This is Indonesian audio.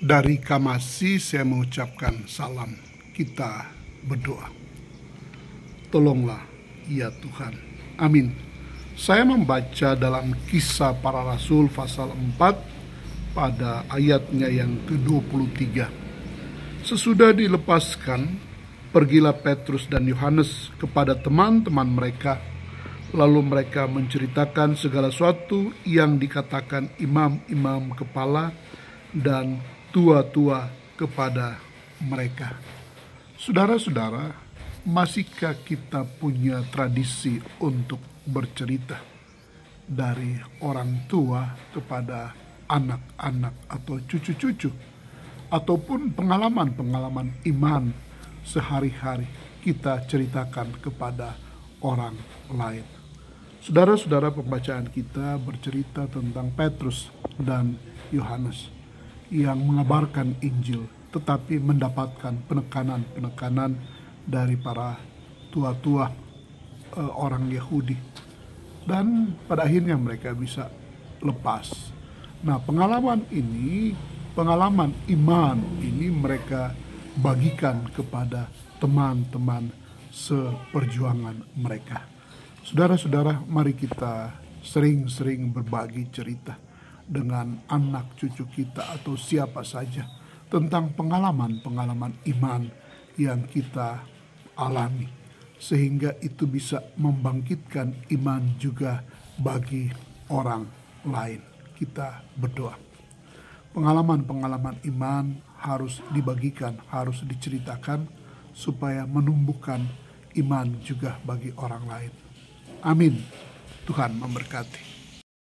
Dari Kamasi saya mengucapkan salam. Kita berdoa. Tolonglah ya Tuhan. Amin. Saya membaca dalam Kisah Para Rasul pasal 4 pada ayatnya yang ke-23. Sesudah dilepaskan, pergilah Petrus dan Yohanes kepada teman-teman mereka. Lalu mereka menceritakan segala sesuatu yang dikatakan imam-imam kepala dan tua-tua kepada mereka. Saudara-saudara, masihkah kita punya tradisi untuk bercerita dari orang tua kepada anak-anak atau cucu-cucu, ataupun pengalaman-pengalaman iman sehari-hari kita ceritakan kepada orang lain? Saudara-saudara, pembacaan kita bercerita tentang Petrus dan Yohanes yang mengabarkan Injil, tetapi mendapatkan penekanan-penekanan dari para tua-tua orang Yahudi, dan pada akhirnya mereka bisa lepas. Nah, pengalaman iman ini mereka bagikan kepada teman-teman seperjuangan mereka. Saudara-saudara, mari kita sering-sering berbagi cerita dengan anak cucu kita atau siapa saja tentang pengalaman-pengalaman iman yang kita alami, sehingga itu bisa membangkitkan iman juga bagi orang lain. Kita berdoa. Pengalaman-pengalaman iman harus dibagikan, harus diceritakan supaya menumbuhkan iman juga bagi orang lain. Amin. Tuhan memberkati.